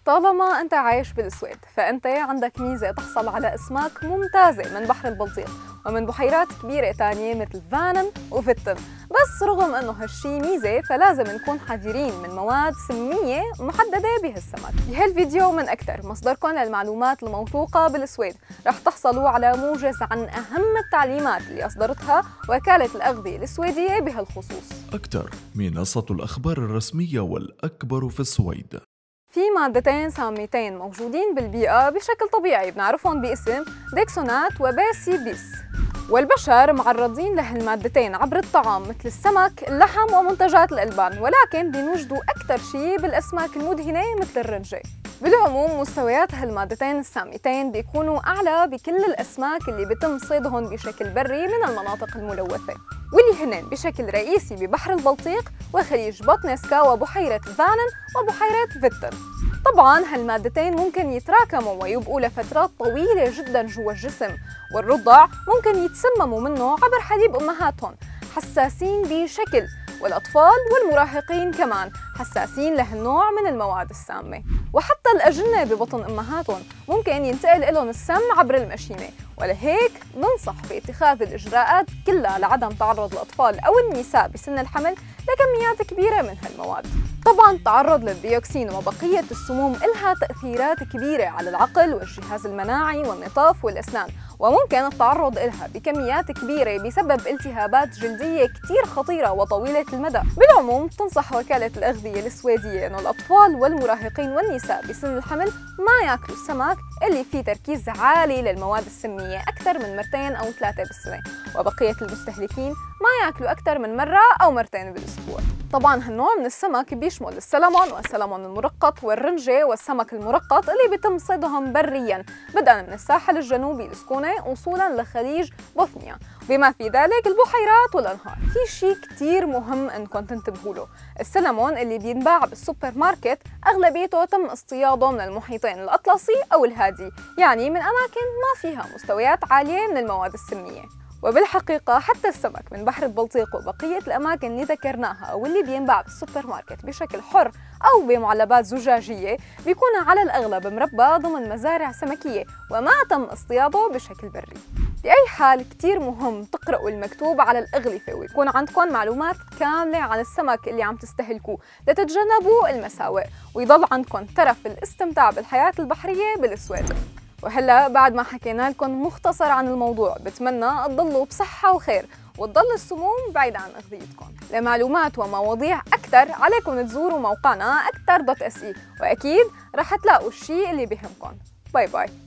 طالما أنت عايش بالسويد فأنت عندك ميزة تحصل على أسماك ممتازة من بحر البلطيق ومن بحيرات كبيرة تانية مثل فانن وفيتن. بس رغم أنه هالشي ميزة فلازم نكون حذرين من مواد سمية محددة بهالسمك. بهالفيديو من أكثر مصدركم للمعلومات الموثوقة بالسويد رح تحصلوا على موجز عن أهم التعليمات اللي أصدرتها وكالة الأغذية السويدية بهالخصوص. أكثر منصة الأخبار الرسمية والأكبر في السويد. في مادتين ساميتين موجودين بالبيئة بشكل طبيعي بنعرفهم باسم ديكسونات وباسيبيس، والبشر معرضين لهالمادتين عبر الطعام مثل السمك، اللحم ومنتجات الألبان، ولكن بنوجدوا أكثر شيء بالأسماك المدهنة مثل الرنجة. بالعموم مستويات هالمادتين الساميتين بيكونوا أعلى بكل الأسماك اللي بيتم صيدهم بشكل بري من المناطق الملوثة، واللي هنن بشكل رئيسي ببحر البلطيق وخليج بوتنسكا وبحيرة فانن وبحيرة فيتن. طبعاً هالمادتين ممكن يتراكموا ويبقوا لفترات طويلة جداً جوا الجسم، والرضع ممكن يتسمموا منه عبر حليب أمهاتهم، حساسين بشكل، والأطفال والمراهقين كمان حساسين لهالنوع من المواد السامة. وحتى الأجنة ببطن أمهاتهم ممكن ينتقل لهم السم عبر المشيمة، ولهيك ننصح باتخاذ الإجراءات كلها لعدم تعرض الأطفال أو النساء بسن الحمل لكميات كبيرة من هالمواد. طبعاً التعرض للديوكسين وبقية السموم إلها تأثيرات كبيرة على العقل والجهاز المناعي والنطاف والأسنان، وممكن التعرض إلها بكميات كبيرة بسبب التهابات جلدية كتير خطيرة وطويلة المدى. بالعموم تنصح وكالة الأغذية السويدية أنه الأطفال والمراهقين والنساء بسن الحمل ما ياكلوا السمك اللي فيه تركيز عالي للمواد السمية أكثر من 2 أو 3 بالسنة، وبقية المستهلكين ما ياكلوا أكثر من مرة أو مرتين بالأسبوع. طبعاً هالنوع من السمك بيشمل السلمون والسلمون المرقط والرنجة والسمك المرقط اللي بيتم صيدهم برياً بدءاً من الساحل الجنوبي السكوني وصولاً لخليج بوثنيا بما في ذلك البحيرات والأنهار. في شيء كتير مهم إنكم تنتبهوا له، السلمون اللي بينباع بالسوبر ماركت أغلبيته تم اصطياده من المحيطين الأطلسي أو الهادي، يعني من أماكن ما فيها مستويات عالية من المواد السمية. وبالحقيقة حتى السمك من بحر البلطيق وبقية الأماكن اللي ذكرناها واللي بينباع بالسوبر ماركت بشكل حر أو بمعلبات زجاجية بيكون على الأغلب مربى ضمن مزارع سمكية وما تم اصطياده بشكل بري. بأي حال كتير مهم تقرأوا المكتوب على الأغلفة ويكون عندكم معلومات كاملة عن السمك اللي عم تستهلكوه لتتجنبوا المساوئ ويضل عندكم ترف الاستمتاع بالحياة البحرية بالسويد. وهلا بعد ما حكينا لكم مختصر عن الموضوع بتمنى تضلوا بصحة وخير وتضل السموم بعيدة عن أغذيتكم. لمعلومات ومواضيع أكثر عليكم تزوروا موقعنا أكثر.se، وأكيد رح تلاقوا الشيء اللي بيهمكم. باي باي.